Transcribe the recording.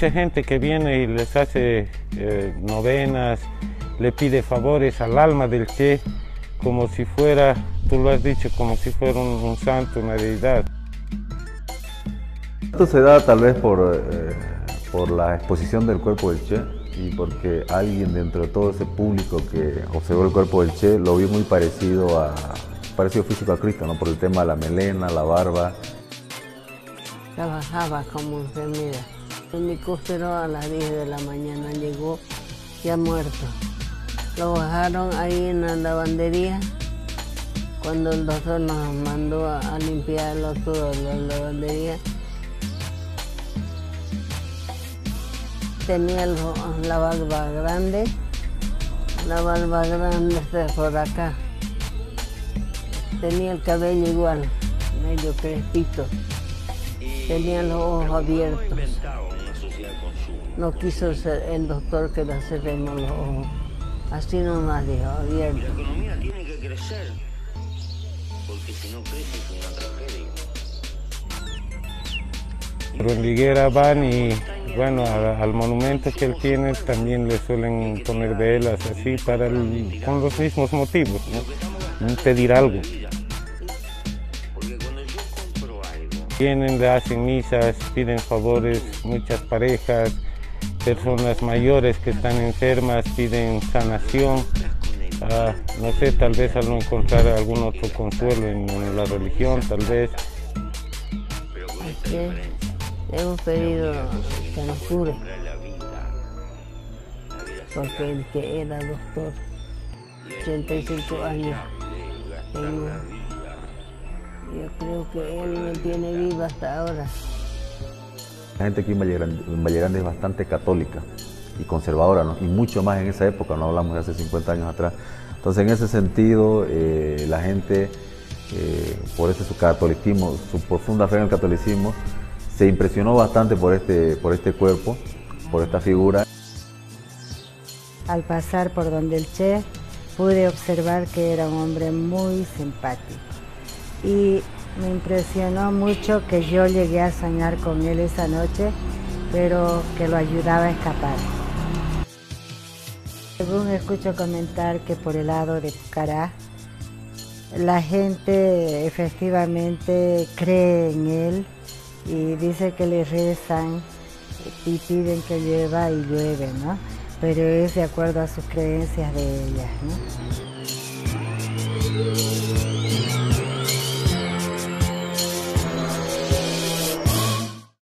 mucha gente que viene y les hace novenas, le pide favores al alma del Che, como si fuera, tú lo has dicho, como si fuera un santo, una deidad. Esto se da tal vez por la exposición del cuerpo del Che y porque alguien dentro de todo ese público que observó el cuerpo del Che lo vio muy parecido físico a Cristo, ¿no? Por el tema de la melena, la barba. Trabajaba como enfermera. En mi costero a las 10 de la mañana llegó ya muerto. Lo bajaron ahí en la lavandería cuando el doctor nos mandó a limpiarlo todo la lavandería. Tenía la barba grande está por acá. Tenía el cabello igual, medio crespito. Tenía los ojos abiertos. No quiso ser el doctor que le cerremos los ojos. Así nomás dijo, abierto. La economía tiene que crecer, porque si no crece es una tragedia. Pero en Liguera van y, bueno, al monumento que él tiene también le suelen poner velas así con los mismos motivos, ¿no? Pedir algo. Vienen, le hacen misas, piden favores, muchas parejas, personas mayores que están enfermas piden sanación. No sé, tal vez al no encontrar algún otro consuelo en la religión, tal vez. Hemos pedido que nos cure, porque el que era doctor, 85 años, yo creo que él me tiene viva hasta ahora. La gente aquí en Valle Grande es bastante católica y conservadora, ¿no? Y mucho más en esa época, no hablamos de hace 50 años atrás. Entonces, en ese sentido, la gente, por ese su catolicismo, su profunda fe en el catolicismo, se impresionó bastante por este cuerpo, por esta figura. Al pasar por donde el Che, pude observar que era un hombre muy simpático. Y me impresionó mucho que yo llegué a soñar con él esa noche, pero que lo ayudaba a escapar. Según escucho comentar que por el lado de Pucará, la gente efectivamente cree en él y dice que le rezan y piden que llueva y llueve, ¿no? Pero es de acuerdo a sus creencias de ellas, ¿no?